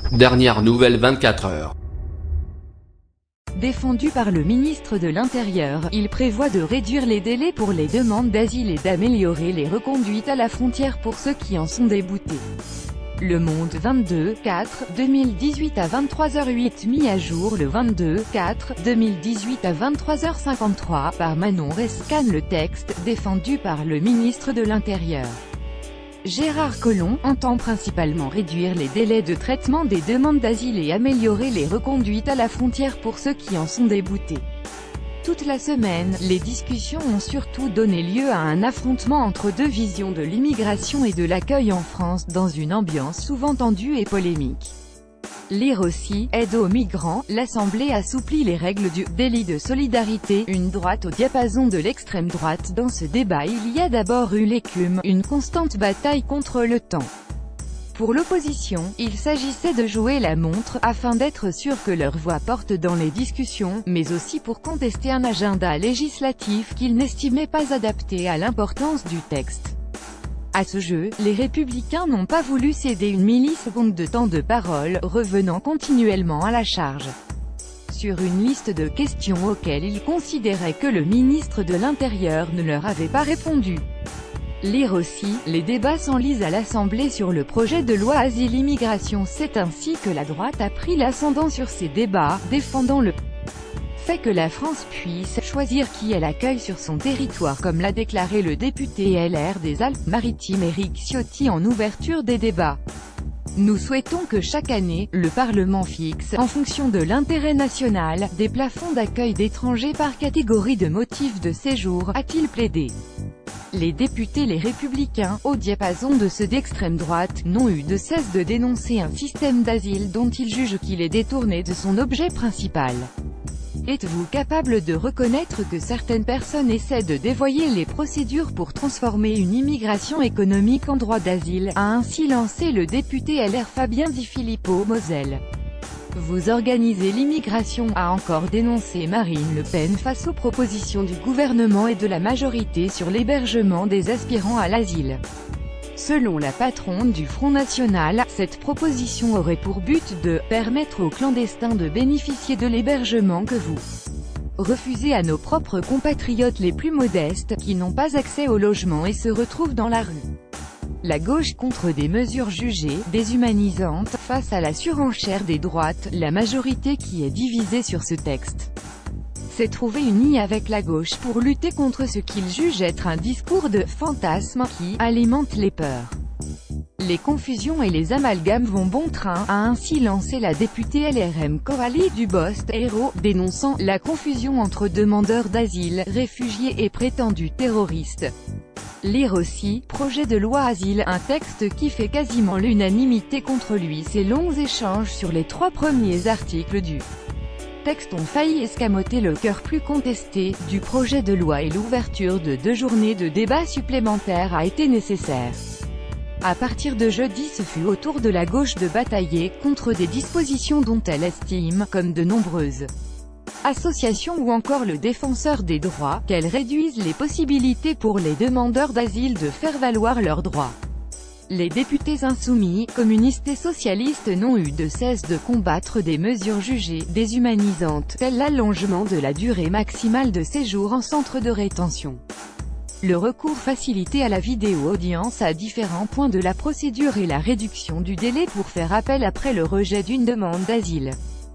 Dernière nouvelle 24 heures. Défendu par le ministre de l'Intérieur, il prévoit de réduire les délais pour les demandes d'asile et d'améliorer les reconduites à la frontière pour ceux qui en sont déboutés. Le Monde 22/4/2018 à 23h08 mis à jour le 22/4/2018 à 23h53 par Manon Rescane. Le texte, défendu par le ministre de l'Intérieur Gérard Collomb, entend principalement réduire les délais de traitement des demandes d'asile et améliorer les reconduites à la frontière pour ceux qui en sont déboutés. Toute la semaine, les discussions ont surtout donné lieu à un affrontement entre deux visions de l'immigration et de l'accueil en France dans une ambiance souvent tendue et polémique. Lire aussi, aide aux migrants, l'Assemblée assouplit les règles du « délit de solidarité », une droite au diapason de l'extrême droite. Dans ce débat il y a d'abord eu l'écume, une constante bataille contre le temps. Pour l'opposition, il s'agissait de jouer la montre, afin d'être sûr que leur voix porte dans les discussions, mais aussi pour contester un agenda législatif qu'ils n'estimaient pas adapté à l'importance du texte. À ce jeu, les Républicains n'ont pas voulu céder une milliseconde de temps de parole, revenant continuellement à la charge sur une liste de questions auxquelles ils considéraient que le ministre de l'Intérieur ne leur avait pas répondu. Lire aussi, les débats s'enlisent à l'Assemblée sur le projet de loi Asile-Immigration. C'est ainsi que la droite a pris l'ascendant sur ces débats, défendant le fait que la France puisse choisir qui elle accueille sur son territoire, comme l'a déclaré le député LR des Alpes-Maritimes Éric Ciotti en ouverture des débats. Nous souhaitons que chaque année, le Parlement fixe, en fonction de l'intérêt national, des plafonds d'accueil d'étrangers par catégorie de motifs de séjour, a-t-il plaidé. Les députés Les Républicains, au diapason de ceux d'extrême droite, n'ont eu de cesse de dénoncer un système d'asile dont ils jugent qu'il est détourné de son objet principal. Êtes-vous capable de reconnaître que certaines personnes essaient de dévoyer les procédures pour transformer une immigration économique en droit d'asile, a ainsi lancé le député LR Fabien Di Filippo, Moselle. Vous organisez l'immigration, a encore dénoncé Marine Le Pen face aux propositions du gouvernement et de la majorité sur l'hébergement des aspirants à l'asile. Selon la patronne du Front National, cette proposition aurait pour but de « permettre aux clandestins de bénéficier de l'hébergement que vous refusez à nos propres compatriotes les plus modestes, qui n'ont pas accès au logement et se retrouvent dans la rue ». La gauche contre des mesures jugées déshumanisantes. Face à la surenchère des droites, la majorité qui est divisée sur ce texte s'est trouvée unie avec la gauche pour lutter contre ce qu'ils jugent être un discours de fantasme qui alimente les peurs. Les confusions et les amalgames vont bon train, a ainsi lancé la députée LRM Coralie Dubost-Hérault, dénonçant la confusion entre demandeurs d'asile, réfugiés et prétendus terroristes. Lire aussi, projet de loi asile, un texte qui fait quasiment l'unanimité contre lui. Ces longs échanges sur les 3 premiers articles du texte ont failli escamoter le cœur plus contesté du projet de loi et l'ouverture de 2 journées de débat supplémentaires a été nécessaire. À partir de jeudi, ce fut au tour de la gauche de batailler contre des dispositions dont elle estime, comme de nombreuses associations ou encore le défenseur des droits, qu'elles réduisent les possibilités pour les demandeurs d'asile de faire valoir leurs droits. Les députés insoumis, communistes et socialistes n'ont eu de cesse de combattre des mesures jugées déshumanisantes, telles l'allongement de la durée maximale de séjour en centre de rétention, le recours facilité à la vidéo-audience à différents points de la procédure et la réduction du délai pour faire appel après le rejet d'une demande d'asile.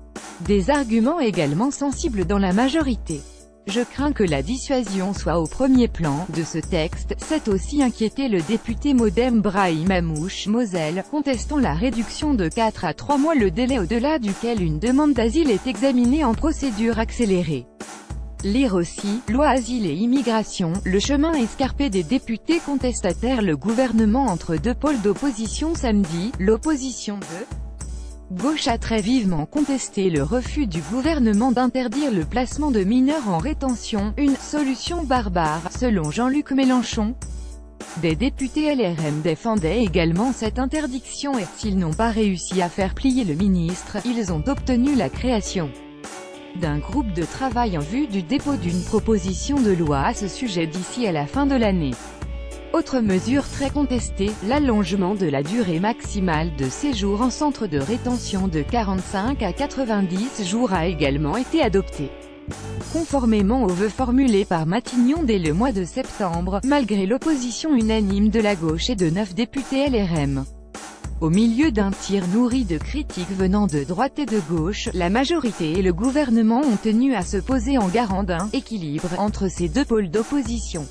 Des arguments également sensibles dans la majorité. Je crains que la dissuasion soit au premier plan de ce texte, s'est aussi inquiété le député Modem Brahim Amouche, Moselle, contestant la réduction de 4 à 3 mois le délai au-delà duquel une demande d'asile est examinée en procédure accélérée. Lire aussi, loi asile et immigration, le chemin escarpé des députés contestataires. Le gouvernement entre 2 pôles d'opposition samedi, l'opposition de gauche a très vivement contesté le refus du gouvernement d'interdire le placement de mineurs en rétention, une solution barbare, selon Jean-Luc Mélenchon. Des députés LRM défendaient également cette interdiction et, s'ils n'ont pas réussi à faire plier le ministre, ils ont obtenu la création d'un groupe de travail en vue du dépôt d'une proposition de loi à ce sujet d'ici à la fin de l'année. Autre mesure très contestée, l'allongement de la durée maximale de séjour en centre de rétention de 45 à 90 jours a également été adopté. Conformément aux vœux formulés par Matignon dès le mois de septembre, malgré l'opposition unanime de la gauche et de 9 députés LRM. Au milieu d'un tir nourri de critiques venant de droite et de gauche, la majorité et le gouvernement ont tenu à se poser en garant d'un équilibre entre ces deux pôles d'opposition.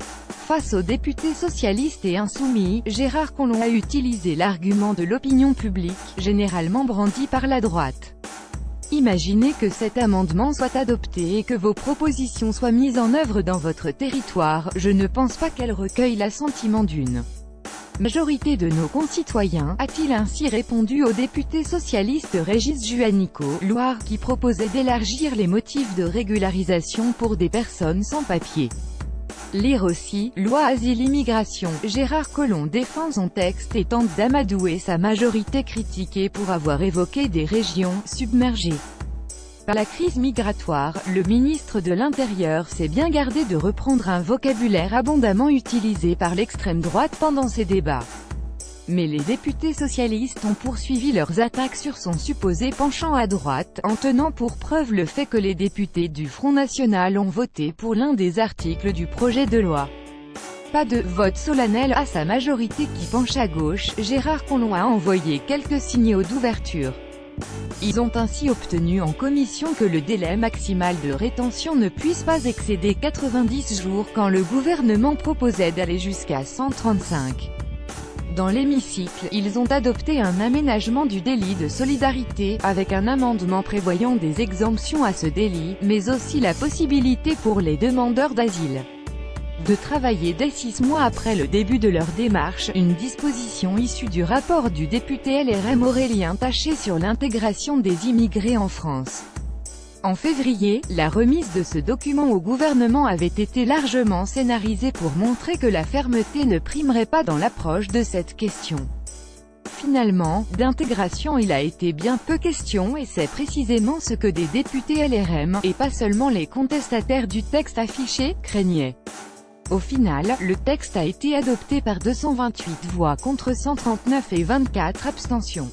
Face aux députés socialistes et insoumis, Gérard Collomb a utilisé l'argument de l'opinion publique, généralement brandi par la droite. Imaginez que cet amendement soit adopté et que vos propositions soient mises en œuvre dans votre territoire, je ne pense pas qu'elles recueillent l'assentiment d'une majorité de nos concitoyens, a-t-il ainsi répondu au député socialiste Régis Juanico, Loire, qui proposait d'élargir les motifs de régularisation pour des personnes sans papier. Lire aussi, loi Asile-Immigration, Gérard Collomb défend son texte et tente d'amadouer sa majorité critiquée pour avoir évoqué des régions submergées par la crise migratoire. Le ministre de l'Intérieur s'est bien gardé de reprendre un vocabulaire abondamment utilisé par l'extrême droite pendant ces débats. Mais les députés socialistes ont poursuivi leurs attaques sur son supposé penchant à droite, en tenant pour preuve le fait que les députés du Front National ont voté pour l'un des articles du projet de loi. Pas de vote solennel à sa majorité qui penche à gauche, Gérard Collomb a envoyé quelques signaux d'ouverture. Ils ont ainsi obtenu en commission que le délai maximal de rétention ne puisse pas excéder 90 jours quand le gouvernement proposait d'aller jusqu'à 135. Dans l'hémicycle, ils ont adopté un aménagement du délit de solidarité, avec un amendement prévoyant des exemptions à ce délit, mais aussi la possibilité pour les demandeurs d'asile de travailler dès 6 mois après le début de leur démarche, une disposition issue du rapport du député LRM Aurélien Taché sur l'intégration des immigrés en France. En février, la remise de ce document au gouvernement avait été largement scénarisée pour montrer que la fermeté ne primerait pas dans l'approche de cette question. Finalement, d'intégration il a été bien peu question et c'est précisément ce que des députés LRM, et pas seulement les contestataires du texte affiché, craignaient. Au final, le texte a été adopté par 228 voix contre 139 et 24 abstentions.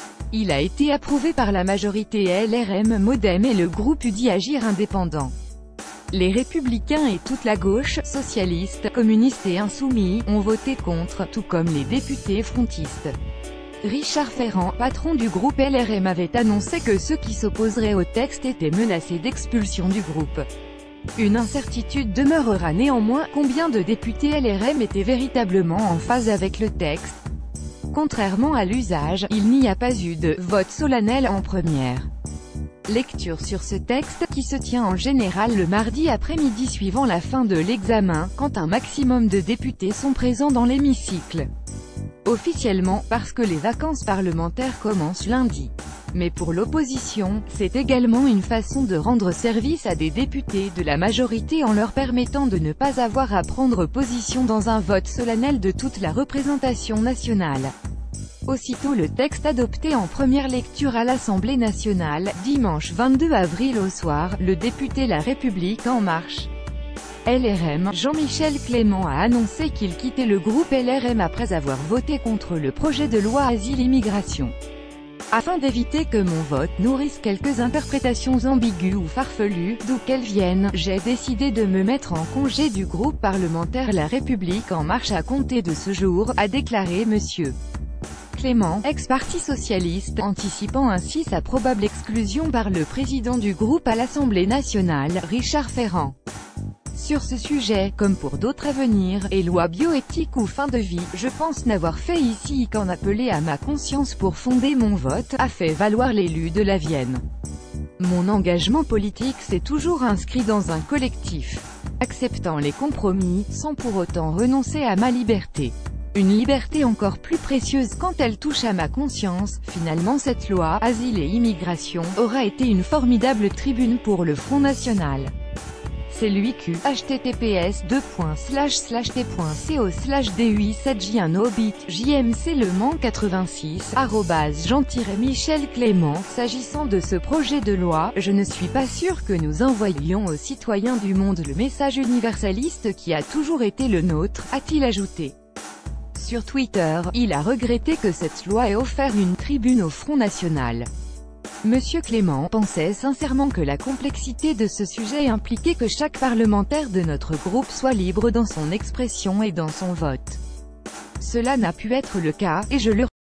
Il a été approuvé par la majorité LRM Modem et le groupe UDI Agir indépendant. Les Républicains et toute la gauche, socialistes, communistes et insoumis, ont voté contre, tout comme les députés frontistes. Richard Ferrand, patron du groupe LRM, avait annoncé que ceux qui s'opposeraient au texte étaient menacés d'expulsion du groupe. Une incertitude demeurera néanmoins, combien de députés LRM étaient véritablement en phase avec le texte? Contrairement à l'usage, il n'y a pas eu de vote solennel en première lecture sur ce texte, qui se tient en général le mardi après-midi suivant la fin de l'examen, quand un maximum de députés sont présents dans l'hémicycle. Officiellement, parce que les vacances parlementaires commencent lundi. Mais pour l'opposition, c'est également une façon de rendre service à des députés de la majorité en leur permettant de ne pas avoir à prendre position dans un vote solennel de toute la représentation nationale. Aussitôt le texte adopté en première lecture à l'Assemblée nationale, dimanche 22 avril au soir, le député La République En Marche LRM, Jean-Michel Clément a annoncé qu'il quittait le groupe LRM après avoir voté contre le projet de loi Asile-Immigration. Afin d'éviter que mon vote nourrisse quelques interprétations ambiguës ou farfelues, d'où qu'elles viennent, j'ai décidé de me mettre en congé du groupe parlementaire La République En Marche à compter de ce jour, a déclaré M. Clément, ex-parti socialiste, anticipant ainsi sa probable exclusion par le président du groupe à l'Assemblée nationale, Richard Ferrand. Sur ce sujet, comme pour d'autres à venir, et loi bioéthique ou fin de vie, je pense n'avoir fait ici qu'en appeler à ma conscience pour fonder mon vote, a fait valoir l'élu de la Vienne. Mon engagement politique s'est toujours inscrit dans un collectif, acceptant les compromis, sans pour autant renoncer à ma liberté. Une liberté encore plus précieuse quand elle touche à ma conscience. Finalement cette loi, Asile et Immigration, aura été une formidable tribune pour le Front National. C'est lui Q, https://t.co/d8/7j1obit, JMC Le Mans 86, @Jean-Michel Clément. S'agissant de ce projet de loi, je ne suis pas sûr que nous envoyions aux citoyens du monde le message universaliste qui a toujours été le nôtre, a-t-il ajouté. Sur Twitter, il a regretté que cette loi ait offert une tribune au Front National. Monsieur Clément pensait sincèrement que la complexité de ce sujet impliquait que chaque parlementaire de notre groupe soit libre dans son expression et dans son vote. Cela n'a pu être le cas, et je le